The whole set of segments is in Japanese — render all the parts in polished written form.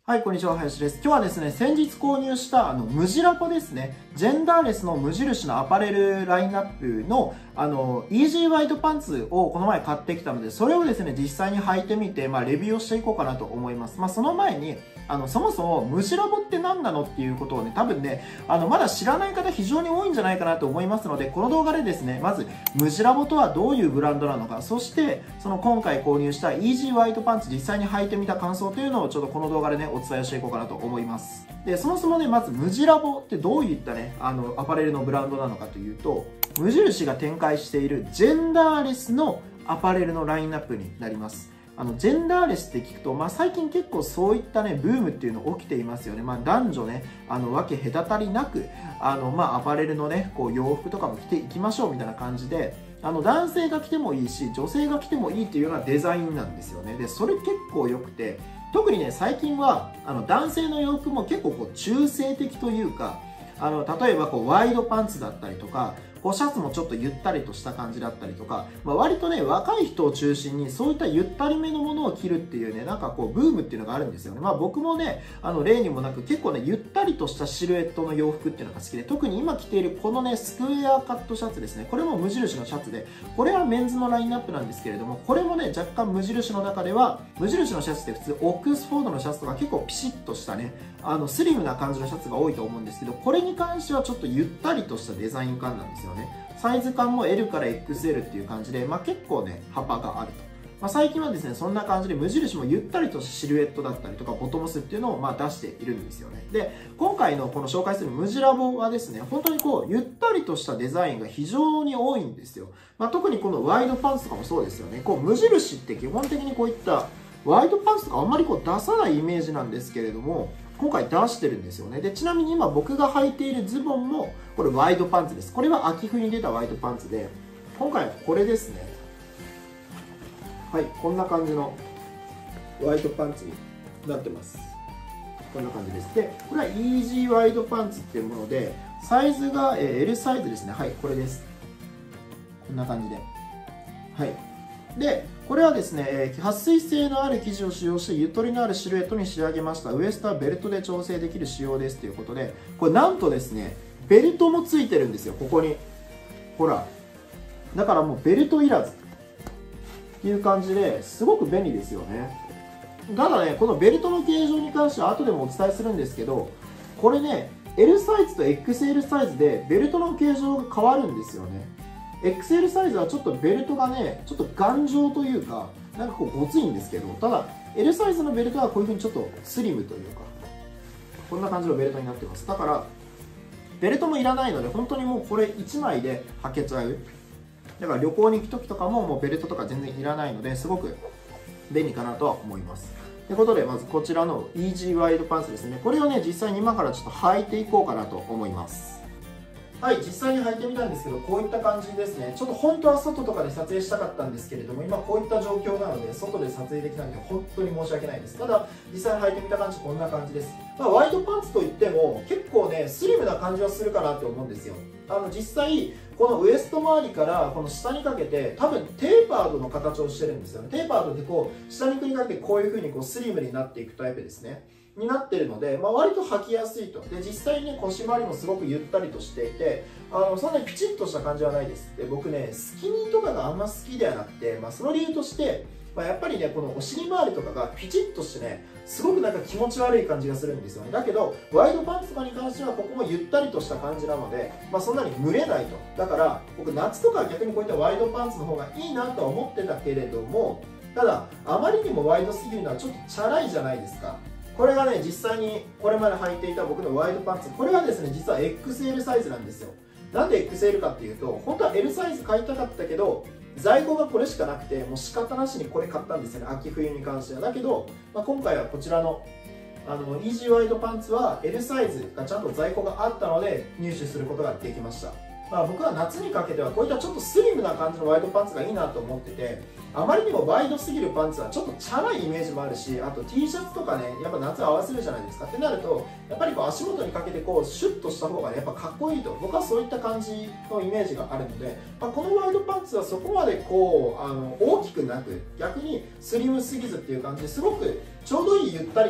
はい、こんにちは、林です。今日はですね、先日購入したムジラボですね、ジェンダーレスの無印のアパレルラインナップのイージーワイドパンツをこの前買ってきたので、それをですね、実際に履いてみて、レビューをしていこうかなと思います。その前に、そもそもムジラボって何なのっていうことをね、多分ね、まだ知らない方非常に多いんじゃないかなと思いますので、この動画でですね、まず、ムジラボとはどういうブランドなのか、そして、今回購入したイージーワイドパンツ実際に履いてみた感想というのをちょっとこの動画でね、お伝えしていこうかなと思います。で、そもそもね、まずムジラボってどういったね、アパレルのブランドなのかというと、無印が展開しているジェンダーレスのアパレルのラインナップになります。ジェンダーレスって聞くと、最近結構そういったね、ブームっていうの起きていますよね。男女ね、分け隔たりなく、アパレルのね、こう洋服とかも着ていきましょうみたいな感じで、男性が着てもいいし、女性が着てもいいっていうようなデザインなんですよね。で、それ結構良くて、特にね、最近は、男性の洋服も結構こう中性的というか、例えばこうワイドパンツだったりとか、こうシャツもちょっとゆったりとした感じだったりとか、割とね、若い人を中心にそういったゆったりめのものを着るっていうね、なんかこうブームっていうのがあるんですよね。僕もね、例にもなく結構ね、ゆったりとしたシルエットの洋服っていうのが好きで、特に今着ているこのね、スクエアカットシャツですね。これも無印のシャツで、これはメンズのラインナップなんですけれども、これもね、若干無印の中では、無印のシャツって普通オックスフォードのシャツとか結構ピシッとしたね、スリムな感じのシャツが多いと思うんですけど、これに関してはちょっとゆったりとしたデザイン感なんですよね。サイズ感も L から XL っていう感じで、結構ね、幅があると。最近はですね、そんな感じで無印もゆったりとしたシルエットだったりとか、ボトムスっていうのを出しているんですよね。で、今回のこの紹介するムジラボはですね、本当にこう、ゆったりとしたデザインが非常に多いんですよ。特にこのワイドパンツとかもそうですよね。こう、無印って基本的にこういったワイドパンツとかあんまりこう出さないイメージなんですけれども、今回出してるんですよね。で、ちなみに今僕が履いているズボンも、これワイドパンツです。これは秋冬に出たワイドパンツで、今回はこれですね。はい、こんな感じのワイドパンツになってます。こんな感じです。で、これはイージーワイドパンツっていうもので、サイズが L サイズですね。はい、これです。こんな感じで。はい。で、これはですね、撥水性のある生地を使用してゆとりのあるシルエットに仕上げました。ウエストはベルトで調整できる仕様ですということで、これなんとですね、ベルトもついてるんですよ、ここに。ほら。だからもうベルトいらずっていう感じですごく便利ですよね。ただね、このベルトの形状に関しては後でもお伝えするんですけど、これね、L サイズと XL サイズでベルトの形状が変わるんですよね。XL サイズはちょっとベルトがね、ちょっと頑丈というか、なんかこうごついんですけど、ただ L サイズのベルトはこういう風にちょっとスリムというか、こんな感じのベルトになってます。だから、ベルトもいらないので、本当にもうこれ1枚で履けちゃう。だから旅行に行く時とかももうベルトとか全然いらないので、すごく便利かなとは思います。ということで、まずこちらのイージーワイドパンツですね。これをね、実際に今からちょっと履いていこうかなと思います。はい、実際に履いてみたんですけど、こういった感じですね。ちょっと本当は外とかで撮影したかったんですけれども、今こういった状況なので、外で撮影できないので、本当に申し訳ないです。ただ、実際に履いてみた感じ、こんな感じです。ワイドパンツといっても、結構ね、スリムな感じはするかなって思うんですよ。実際、このウエスト周りからこの下にかけて、多分テーパードの形をしてるんですよね。テーパードってこう、下にくにかけてこういう風にこうスリムになっていくタイプですね。になってるので、割と履きやすいと。で、実際にね、腰回りもすごくゆったりとしていて、そんなにピチッとした感じはないです。で、僕ね、スキニーとかがあんま好きではなくて、その理由として、やっぱりね、このお尻周りとかがピチッとしてね、すごくなんか気持ち悪い感じがするんですよね。だけど、ワイドパンツとかに関しては、ここもゆったりとした感じなので、そんなに蒸れないと。だから、僕夏とかは逆にこういったワイドパンツの方がいいなとは思ってたけれども、ただ、あまりにもワイドすぎるのはちょっとチャラいじゃないですか。これがね、実際にこれまで履いていた僕のワイドパンツ、これはですね、実は XL サイズなんですよ。なんで XL かっていうと、本当は L サイズ買いたかったけど、在庫がこれしかなくて、もう仕方なしにこれ買ったんですよね、秋冬に関しては。だけど、今回はこちらのイージーワイドパンツは L サイズがちゃんと在庫があったので入手することができました。僕は夏にかけてはこういったちょっとスリムな感じのワイドパンツがいいなと思ってて、あまりにもワイドすぎるパンツはちょっとチャラいイメージもあるし、あと T シャツとかね、やっぱ夏合わせるじゃないですかってなると、やっぱりこう足元にかけてこうシュッとした方がね、やっぱかっこいいと、僕はそういった感じのイメージがあるので、このワイドパンツはそこまでこう大きくなく、逆にスリムすぎずっていう感じですごくちょうどいいゆったり感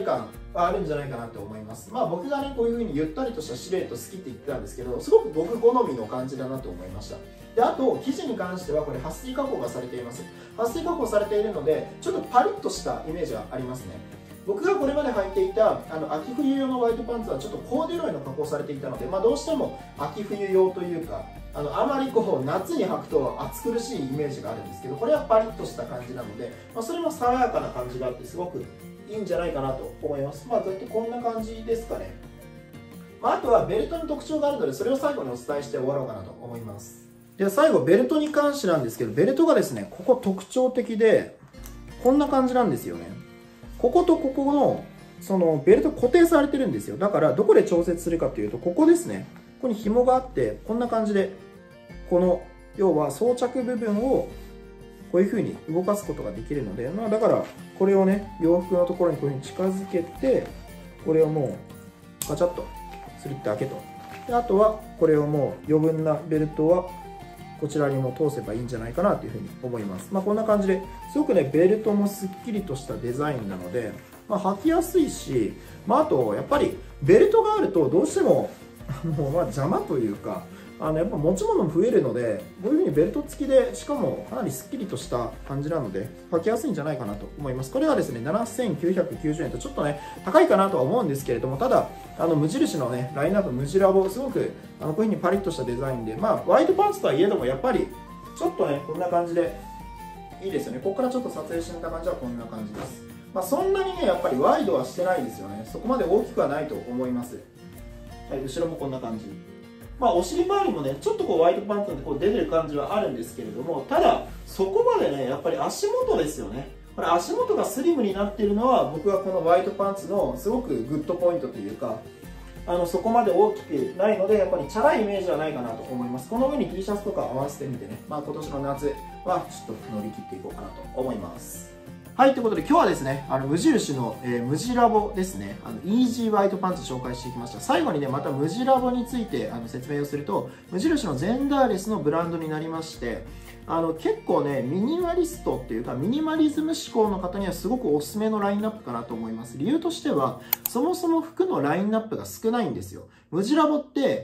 あるんじゃないかなと思います。まあ僕がね、こういう風にゆったりとしたシルエット好きって言ってたんですけど、すごく僕好みの感じだなと思いました。で、あと、生地に関してはこれ撥水加工がされています。撥水加工されているので、ちょっとパリッとしたイメージがありますね。僕がこれまで履いていた秋冬用のワイドパンツはちょっとコーデュロイの加工されていたので、まあ、どうしても秋冬用というかあまりこう夏に履くと暑苦しいイメージがあるんですけど、これはパリッとした感じなので、まあ、それも爽やかな感じがあってすごくいいんじゃないかなと思います。まあ、ずっとこんな感じですかね。まあ、あとはベルトに特徴があるので、それを最後にお伝えして終わろうかなと思います。では最後ベルトに関してなんですけど、ベルトがですね、ここ特徴的でこんな感じなんですよね。こことここのそのベルト固定されてるんですよ。だからどこで調節するかというと、ここですね。ここに紐があってこんな感じで、この要は装着部分をこういう風に動かすことができるので、まあ、だからこれをね、洋服のところにこういう風に近づけて、これをもうガチャッとするだけと。であとはこれをもう余分なベルトはこちらにも通せばいいんじゃないかなというふうに思います。まあ、こんな感じですごくね、ベルトもすっきりとしたデザインなので、まあ、履きやすいし、まあ、あとやっぱりベルトがあるとどうしてもまあ邪魔というか、やっぱ持ち物も増えるので、こういう風にベルト付きで、しかもかなりすっきりとした感じなので履きやすいんじゃないかなと思います。これはですね、7990円とちょっとね高いかなとは思うんですけれども、ただ無印のねラインナップ、無地ラボ、すごくこういう風にパリッとしたデザインで、まあワイドパンツとはいえどもやっぱりちょっとねこんな感じでいいですよね。ここからちょっと撮影してみた感じはこんな感じです。まあ、そんなにねやっぱりワイドはしてないですよね。そこまで大きくはないと思います。はい、後ろもこんな感じ。まあ、お尻周りもねちょっとこうワイドパンツでこう出てる感じはあるんですけれども、ただそこまでねやっぱり足元ですよね。これ足元がスリムになっているのは、僕はこのワイドパンツのすごくグッドポイントというか、そこまで大きくないのでやっぱりチャラいイメージはないかなと思います。この上に T シャツとか合わせてみてね、まあ、今年の夏はちょっと乗り切っていこうかなと思います。はい、ということで今日はですね、無印の、無地ラボですね、イージーワイドパンツ紹介してきました。最後にね、また無地ラボについて説明をすると、無印のゼンダーレスのブランドになりまして、結構ね、ミニマリストっていうか、ミニマリズム志向の方にはすごくおすすめのラインナップかなと思います。理由としては、そもそも服のラインナップが少ないんですよ。無地ラボって、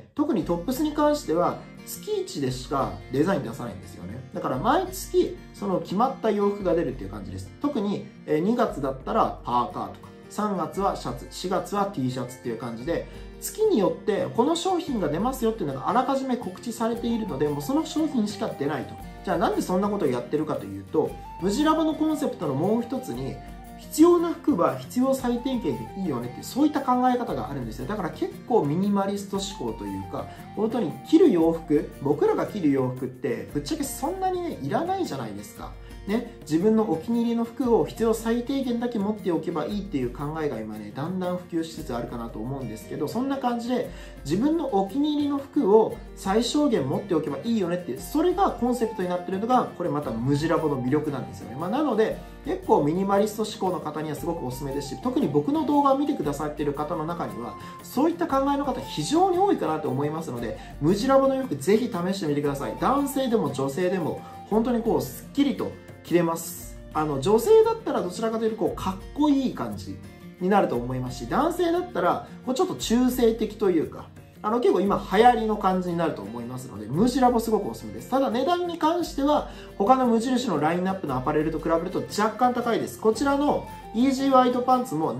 特にトップスに関しては、月1でしかデザイン出さないんですよね。だから毎月その決まった洋服が出るっていう感じです。特に2月だったらパーカーとか、3月はシャツ、4月は T シャツっていう感じで、月によってこの商品が出ますよっていうのがあらかじめ告知されているので、もうその商品しか出ないと。じゃあなんでそんなことをやってるかというと、無地ラボのコンセプトのもう一つに、必要な服は必要最低限でいいよねっていう、そういった考え方があるんですよ。だから結構ミニマリスト思考というか、本当に着る洋服、僕らが着る洋服ってぶっちゃけそんなにねいらないじゃないですかね。自分のお気に入りの服を必要最低限だけ持っておけばいいっていう考えが今ねだんだん普及しつつあるかなと思うんですけど、そんな感じで自分のお気に入りの服を最小限持っておけばいいよねっていう、それがコンセプトになってるのがこれまた無地ラボの魅力なんですよね。なので結構ミニマリスト思考の方にはすごくおすすめですし、特に僕の動画を見てくださっている方の中にはそういった考えの方非常に多いかなと思いますので、無地ラボの洋服ぜひ試してみてください。男性でも女性でも本当にこうすっきりと着れます。女性だったらどちらかというとこうかっこいい感じになると思いますし、男性だったらこうちょっと中性的というか、結構今流行りの感じになると思いますので、無地ラボすごくおすすめです。ただ値段に関しては他の無印のラインナップのアパレルと比べると若干高いです。こちらのイージーワイドパンツも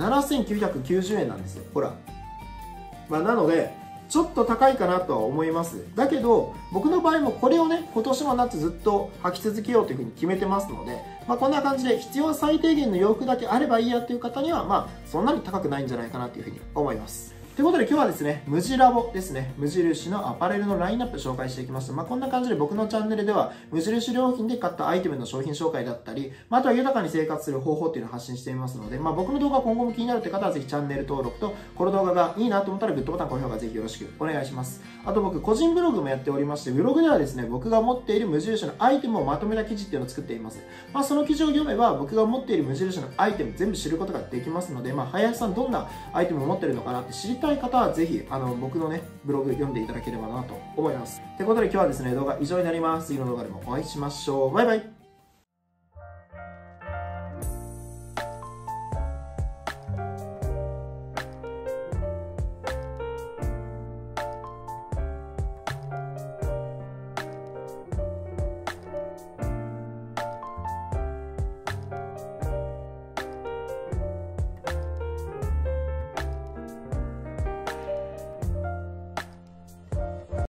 7990円なんですよ。ほら。なのでちょっと高いかなとは思います。だけど僕の場合もこれをね今年の夏ずっと履き続けようというふうに決めてますので、こんな感じで必要最低限の洋服だけあればいいやっていう方にはそんなに高くないんじゃないかなというふうに思います。ということで今日はですね、無地ラボですね、無印のアパレルのラインナップ紹介していきました。こんな感じで僕のチャンネルでは無印良品で買ったアイテムの商品紹介だったり、あとは豊かに生活する方法っていうのを発信していますので、僕の動画今後も気になるという方はぜひチャンネル登録と、この動画がいいなと思ったらグッドボタン、高評価ぜひよろしくお願いします。あと僕個人ブログもやっておりまして、ブログではですね、僕が持っている無印のアイテムをまとめた記事っていうのを作っています。その記事を読めば僕が持っている無印のアイテム全部知ることができますので、林さんどんなアイテムを持ってるのかなって知りたい方はぜひ僕のねブログ読んでいただければなと思います。ということで今日はですね動画以上になります。次の動画でもお会いしましょう。バイバイ。